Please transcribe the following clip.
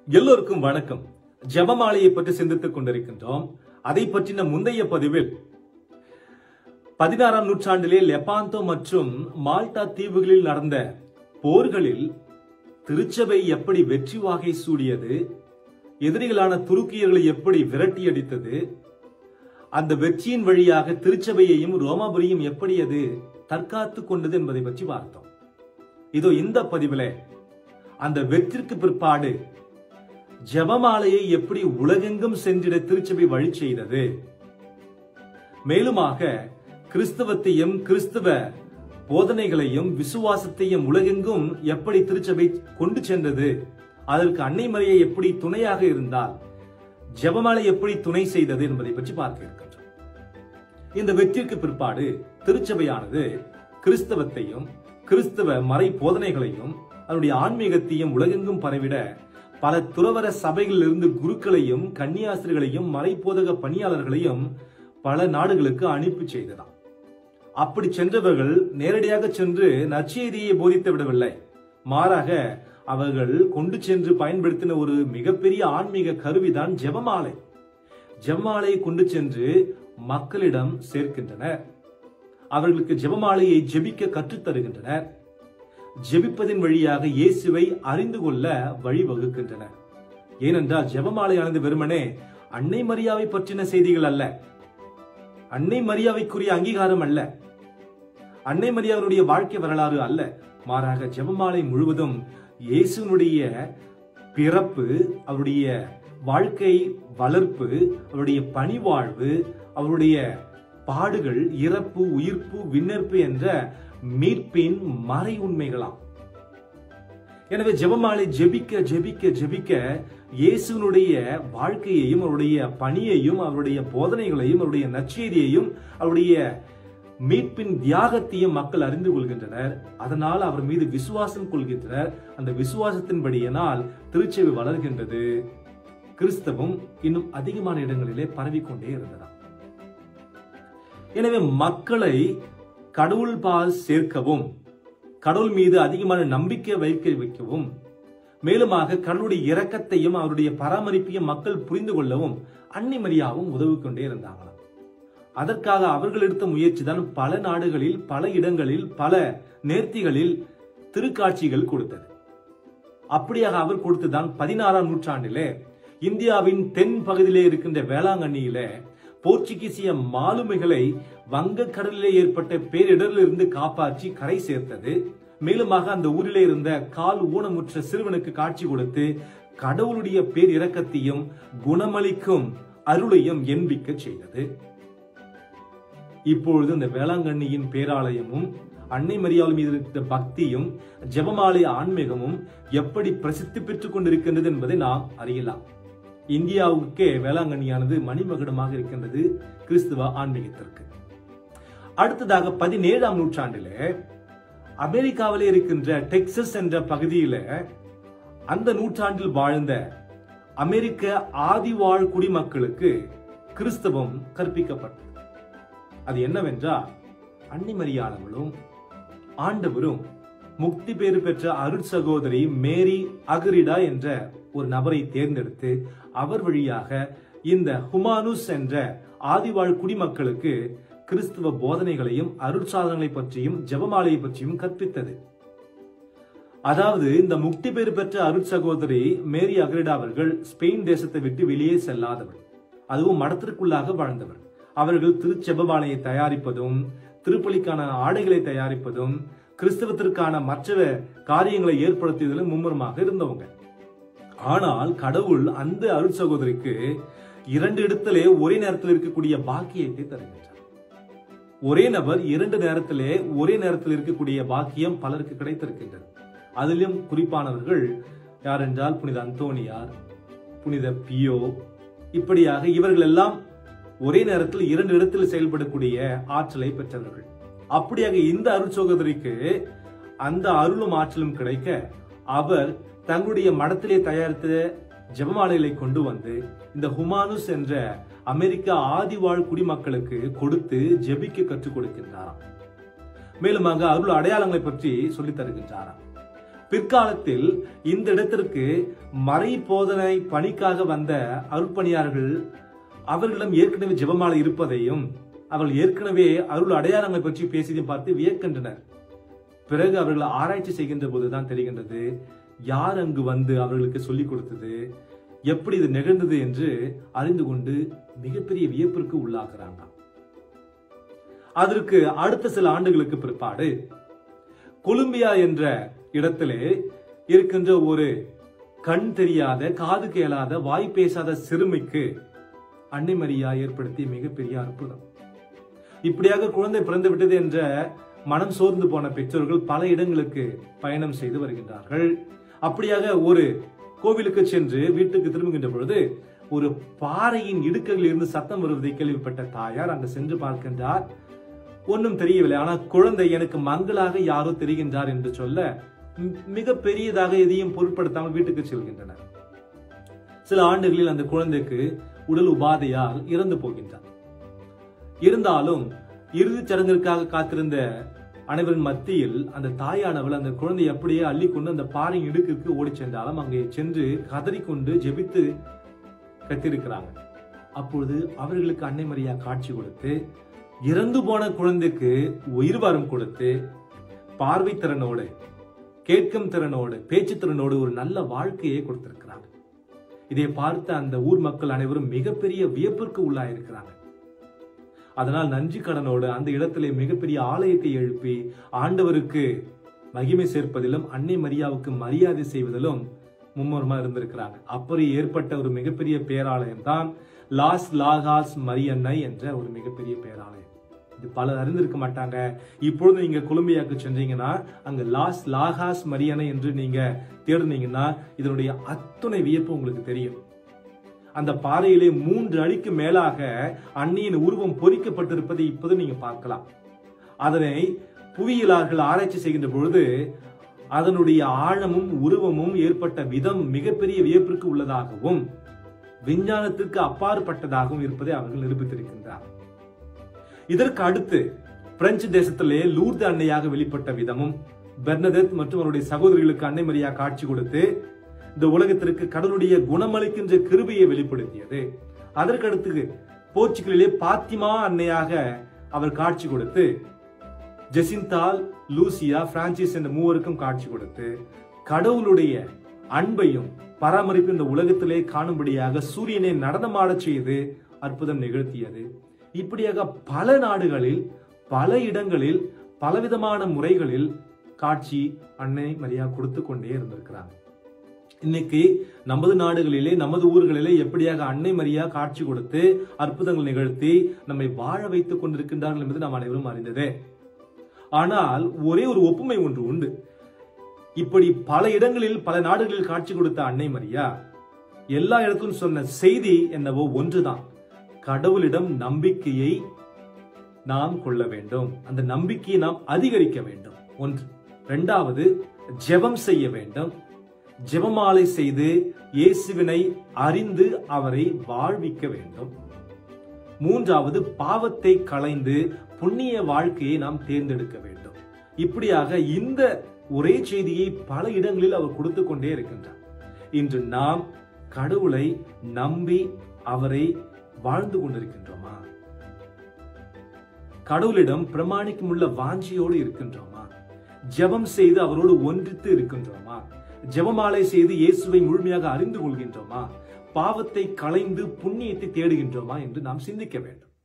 எல்லோருக்கும் வணக்கம். ஜெபமாலையை பற்றி சிந்தித்துக் கொண்டிருக்கின்றோம். அதை பற்றின முந்தைய பதிவில் 16ஆம் நூற்றாண்டிலே லெபாந்தோ மற்றும் மால்டா தீவுகளில் நடந்த போர்களில் திருச்சபை எப்படி வெற்றி வாகை சூடியது, எதிரிகளான துருக்கியர்களை எப்படி விரட்டியடித்தது, அந்த வெற்றியின் வழியாக திருச்சபையையும் ரோமாபுரியும் எப்படி அது தற்காத்துக் கொண்டது என்பதை பற்றி பார்த்தோம். இதோ இந்த பதிவிலே அந்த வெற்றிக்கு பிற்பாடு ஜெபமாலையை எப்படி உலகெங்கும் சென்றிட திருச்சபை வழி செய்தது, மேலுமாக கிறிஸ்தவத்தையும் கிறிஸ்தவ போதனைகளையும் விசுவாசத்தையும் உலகெங்கும் எப்படி திருச்சபை கொண்டு சென்றது, அதற்கு அன்னை மரியை எப்படி துணையாக இருந்தால் ஜெபமாலை எப்படி துணை செய்தது என்பதை பற்றி பார்க்க இருக்கின்றோம். இந்த வெற்றிக்கு பிற்பாடு திருச்சபையானது கிறிஸ்தவத்தையும் கிறிஸ்தவ மறை போதனைகளையும் அதனுடைய ஆன்மீகத்தையும் உலகெங்கும் பரவிட பல துறவர சபைகளில் இருந்து குருக்களையும் கன்னியாஸ்திரிகளையும் மறைபோதக பணியாளர்களையும் பல நாடுகளுக்கு அனுப்பி செய்ததாம். அப்படி சென்றவர்கள் நேரடியாக சென்று நற்செய்தியை போதித்து விடவில்லை, மாறாக அவர்கள் கொண்டு சென்று பயன்படுத்தின ஒரு மிகப்பெரிய ஆன்மீக கருவிதான் ஜெபமாலை. ஜெபமாலையை கொண்டு சென்று மக்களிடம் சேர்க்கின்றனர். அவர்களுக்கு ஜெபமாலையை ஜெபிக்க கற்றுத் தருகின்றனர். ஜெபிப்பதின் வழியாக இயேசுவை அறிந்து கொள்ள வழிவகுக்கின்றனர். ஏனென்றால் ஜெபமாலையானது வெறுமனே அன்னை மரியாவை பற்றின செய்திகள் அல்ல, அன்னை மரியாவைக்குரிய அங்கீகாரம் அல்ல, அன்னை மரியாவுடைய வாழ்க்கை வரலாறு அல்ல. மாறாக ஜெபமாலை முழுவதும் இயேசுனுடைய பிறப்பு, அவருடைய வாழ்க்கை வளர்ப்பு, அவருடைய பணிவாழ்வு, அவருடைய பாடுகள், இறப்பு, உயிர்ப்பு, விண்ணேற்பு என்ற மீட்பின் மறை உண்மைகளாம். எனவே ஜெபமாலை ஜெபிக்க ஜெபிக்க ஜெபிக்க இயேசுனுடைய வாழ்க்கையையும் அவருடைய பணியையும் அவருடைய போதனைகளையும் அவருடைய நற்செய்தியையும் அவருடைய மீட்பின் தியாகத்தையும் மக்கள் அறிந்து கொள்கின்றனர். அதனால் அவர் மீது விசுவாசம் கொள்கின்றனர். அந்த விசுவாசத்தின்படியினால் திருச்சபை வளர்கின்றது. கிறிஸ்தவம் இன்னும் அதிகமான இடங்களிலே பரவிக்கொண்டே இருந்ததாம். எனவே மக்களை கடவுள் பால் சேர்க்கவும், கடவுள் மீது அதிகமான நம்பிக்கை வைக்கவும், மேலுமாக கடவுளுடைய இரக்கத்தையும் அவருடைய பராமரிப்பையும் மக்கள் புரிந்து கொள்ளவும் அன்னை மரியாவும் உதவி கொண்டே இருந்தாங்களாம். அதற்காக அவர்கள் எடுத்த முயற்சி தான் பல நாடுகளில், பல இடங்களில், பல நேர்த்திகளில் திருக்காட்சிகள் கொடுத்தது. அப்படியாக அவர் கொடுத்துதான் 16ஆம் நூற்றாண்டிலே இந்தியாவின் தென் பகுதியிலே இருக்கின்ற வேளாங்கண்ணியிலே போர்ச்சுகீசிய மாலுமிகளை வங்கக்கடலிலே ஏற்பட்ட பேரிடரிலிருந்து காப்பாற்றி கரை சேர்த்தது. மேலுமாக அந்த ஊரிலே இருந்த கால் ஊனமுற்ற சிறுவனுக்கு காட்சி கொடுத்து கடவுளுடைய பேர் இரக்கத்தையும் குணமளிக்கும் அருளையும் எண்பிக்க செய்தது. இப்பொழுது இந்த வேளாங்கண்ணியின் பேராலயமும் அன்னை மரியாள் மீது இருக்கிற பக்தியும் ஜெபமாலை ஆன்மீகமும் எப்படி பிரசித்தி பெற்றுக் கொண்டிருக்கின்றது என்பதை நாம் அறியலாம். இந்தியாவுக்கே வேளாங்கண்ணியானது மணிமகுடமாக இருக்கின்றது கிறிஸ்துவ ஆன்மீகத்திற்கு. அடுத்ததாக 17ஆம் நூற்றாண்டிலே அமெரிக்காவிலே இருக்கின்ற டெக்சஸ் என்ற பகுதியில அந்த நூற்றாண்டில் வாழ்ந்த அமெரிக்க ஆதிவாழ் குடிமக்களுக்கு கிறிஸ்தவம் கற்பிக்கப்பட்டது. அது என்னவென்றால் அன்னை மரியாளவளும் ஆண்டவரும் முக்தி பேறு பெற்ற அருட்சகோதரி மேரி அகரிடா என்ற ஒரு நபரை தேர்ந்தெடுத்து அவர் வழியாக இந்த ஹுமானுஸ் என்ற ஆதிவாழ் குடிமக்களுக்கு கிறிஸ்துவ போதனைகளையும் அருட்சாதனங்களை பற்றியும் ஜெபமாலையை பற்றியும் கற்பித்தது. அதாவது இந்த முக்தி பேறு பெற்ற அருட்சகோதரி மேரி அகரிடா அவர்கள் ஸ்பெயின் தேசத்தை விட்டு வெளியே செல்லாதவர், அதுவும் மடத்திற்குள்ளாக வாழ்ந்தவர். அவர்கள் திருச்செபமாலையை தயாரிப்பதும் திருப்பலிக்கான ஆடைகளை தயாரிப்பதும் கிறிஸ்தவத்திற்கான மற்ற காரியங்களை ஏற்படுத்தியதிலும் மும்முரமாக இருந்தவங்க. ஆனால் கடவுள் அந்த அருள் சகோதரிக்கு 2 இடத்திலே ஒரே நேரத்தில் இருக்கக்கூடிய பாக்கியத்தை தருகின்றார். ஒரே நபர் 2 நேரத்திலே ஒரே நேரத்தில் இருக்கக்கூடிய பாக்கியம் பலருக்கு கிடைத்திருக்கின்றது. அதிலும் குறிப்பானவர்கள் யார் என்றால் புனித அந்தோனியார், புனித பியோ, இப்படியாக இவர்கள் எல்லாம் ஒரே நேரத்தில் 2 இடத்தில் செயல்படக்கூடிய ஆற்றலை பெற்றவர்கள். அப்படியாக இந்த அருள் சகோதரிக்கு அந்த அருளும் ஆற்றலும் கிடைக்க அவர் தங்களுடைய மடத்திலே தயாரித்த ஜெபமாலைகளை கொண்டு வந்து இந்த ஹுமானுஸ் என்ற அமெரிக்க ஆதிவாழ் குடிமக்களுக்கு கொடுத்து ஜெபிக்க கற்றுக் கொடுக்கின்றாராம். மேலும் அங்கு அருள் அடையாளங்களை பற்றி சொல்லித் தருகின்றாராம். பிற்காலத்தில் இந்த இடத்திற்கு மறை போதனை பணிக்காக வந்த அருட்பணியாளர்கள் அவர்களிடம் ஏற்கனவே ஜெபமாலை இருப்பதையும் அவர்கள் ஏற்கனவே அருள் அடையாளங்களை பற்றி பேசியதையும் பார்த்து வியக்கின்றனர். பிறகு அவர்கள் ஆராய்ச்சி செய்கின்ற போதுதான் தெரிகின்றது யார் அங்கு வந்து அவர்களுக்கு சொல்லிக் கொடுத்தது, எப்படி இது நிகழ்ந்தது என்று அறிந்து கொண்டு மிகப்பெரிய வியப்பிற்கு உள்ளாகிறாங்க. அதற்கு அடுத்த சில ஆண்டுகளுக்கு பிற்பாடு கொலம்பியா என்ற இடத்திலே இருக்கின்ற ஒரு கண் தெரியாத, காது கேளாத, வாய் பேசாத சிறுமிக்கு அன்னை மரியா ஏற்படுத்திய மிகப்பெரிய அற்புதம். இப்படியாக குழந்தை பிறந்து விட்டது என்ற மனம் சோர்ந்து போன பெற்றோர்கள் பல இடங்களுக்கு பயணம் செய்து வருகின்றார்கள். அப்படியாக ஒரு கோவிலுக்கு சென்று வீட்டுக்கு திரும்புகின்ற பொழுது ஒரு பாறையின் இடுக்குகளில் இருந்து சத்தம் வருவதை கேள்விப்பட்ட தாயார் அங்கு சென்று பார்க்கின்றார். ஒன்றும் தெரியவில்லை, ஆனால் குழந்தை எனக்கு மங்களாக யாரோ தெரிகின்றார் என்று சொல்ல மிக பெரியதாக எதையும் பொருட்படுத்தாமல் வீட்டுக்கு செல்கின்றனர். சில ஆண்டுகளில் அந்த குழந்தைக்கு உடல் உபாதையால் இறந்து போகின்றார். இருந்தாலும் இறுதிச் சடங்கிற்காக காத்திருந்த அனைவரின் மத்தியில் அந்த தாயானவள் அந்த குழந்தையை அப்படியே அள்ளிக்கொண்டு அந்த பாறை இடுக்கிற்கு ஓடி சென்றாலும் அங்கே சென்று கதறிக்கொண்டு ஜெபித்து கத்திருக்கிறாங்க. அப்பொழுது அவர்களுக்கு அன்னை மரியா காட்சி கொடுத்து இறந்து போன குழந்தைக்கு உயிர் வரம் கொடுத்து பார்வை திறனோடு, கேட்கும் திறனோடு, பேச்சு திறனோடு ஒரு நல்ல வாழ்க்கையை கொடுத்திருக்கிறாங்க. இதை பார்த்த அந்த ஊர் மக்கள் அனைவரும் மிகப்பெரிய வியப்பிற்கு உள்ளாயிருக்கிறாங்க. அதனால் நன்றி கடனோடு அந்த இடத்திலே மிகப்பெரிய ஆலயத்தை எழுப்பி ஆண்டவருக்கு மகிமை சேர்ப்பதிலும் அன்னை மரியாவுக்கு மரியாதை செய்வதிலும் மும்முரமா இருந்திருக்கிறாங்க. அப்படி ஏற்பட்ட ஒரு மிகப்பெரிய பேராலயம் தான் லாஸ் லாகாஸ் மரியன்னை என்ற ஒரு மிகப்பெரிய பேராலயம். இது பலர் அறிந்திருக்க மாட்டாங்க. இப்பொழுது நீங்க கொலம்பியாவுக்கு சென்றீங்கன்னா அங்க லாஸ் லாகாஸ் மரியன்னை என்று நீங்க தேடுனீங்கன்னா இதனுடைய அத்துணை வியப்பு உங்களுக்கு தெரியும். அந்த பாறையிலே 3 அடிக்கு மேலாக அன்னையின் உருவம் பொறிக்கப்பட்டிருப்பதை இப்போது நீங்க பார்க்கலாம். அதனை புவியியலாளர்கள் ஆராய்ச்சி செய்கின்ற பொழுது அதனுடைய ஆழமும் உருவமும் ஏற்பட்ட விதம் மிகப்பெரிய வியப்பிற்கு உள்ளதாகவும் விஞ்ஞானத்திற்கு அப்பாற்பட்டதாகவும் இருப்பதை அவர்கள் நிரூபித்திருக்கின்றார். இதற்கு அடுத்து பிரெஞ்சு தேசத்திலே லூர்து அன்னையாக வெளிப்பட்ட விதமும், பெர்னதெத் மற்றும் அவருடைய சகோதரிகளுக்கு அன்னை மரியா காட்சி கொடுத்து இந்த உலகத்திற்கு கடவுளுடைய குணமளிக்கின்ற கிருபையை வெளிப்படுத்தியது. அதற்கடுத்து போர்ச்சுகலிலே பாத்திமா அன்னையாக அவர் காட்சி கொடுத்து ஜெசிந்தால், லூசியா, பிரான்சிஸ் என்ற மூவருக்கும் காட்சி கொடுத்து கடவுளுடைய அன்பையும் பராமரிப்பு இந்த உலகத்திலே காணும்படியாக சூரியனை நடனமாட செய்து அற்புதம் நிகழ்த்தியது. இப்படியாக பல நாடுகளில், பல இடங்களில், பலவிதமான முறைகளில் காட்சி அன்னை மரியா கொடுத்து கொண்டே இருந்திருக்கிறாங்க. இன்னைக்கு நமது நாடுகளிலே, நமது ஊர்களிலே எப்படியாக அன்னை மரியா காட்சி கொடுத்து அற்புதங்கள் நிகழ்த்தி நம்மை வாழ வைத்துக் கொண்டிருக்கின்றார்கள் என்பது நாம் அனைவரும் அறிந்ததே. ஆனால் ஒரே ஒரு ஒப்புமை ஒன்று உண்டு. இப்படி பல இடங்களில், பல நாடுகளில் காட்சி கொடுத்த அன்னை மரியா எல்லா இடத்திலும் சொன்ன செய்தி என்னவோ ஒன்றுதான். கடவுளிடம் நம்பிக்கையை நாம் கொள்ள வேண்டும், அந்த நம்பிக்கையை நாம் அதிகரிக்க வேண்டும். ஒன்று. இரண்டாவது, ஜெபம் செய்ய வேண்டும். ஜெபமாலை செய்து இயேசுவினை அறிந்து அவரை வாழ்விக்க வேண்டும். மூன்றாவது, பாவத்தை களைந்து புண்ணிய வாழ்க்கையை நாம் தேர்ந்தெடுக்க வேண்டும். இப்படியாக இந்த ஒரே செய்தியை பல இடங்களில் அவர் கொடுத்து கொண்டே இருக்கின்றார். இன்று நாம் கடவுளை நம்பி அவரை வாழ்ந்து கொண்டிருக்கின்றோமா? கடவுளிடம் பிரமாணிக்கமுள்ள வாஞ்சியோடு இருக்கின்றோமா? ஜெபம் செய்து அவரோடு ஒன்றித்து இருக்கின்றோமா? ஜெபமாலை செய்து இயேசுவை முழுமையாக அறிந்து கொள்கின்றோமா? பாவத்தை களைந்து புண்ணியத்தை தேடுகின்றோமா என்று நாம் சிந்திக்க வேண்டும்.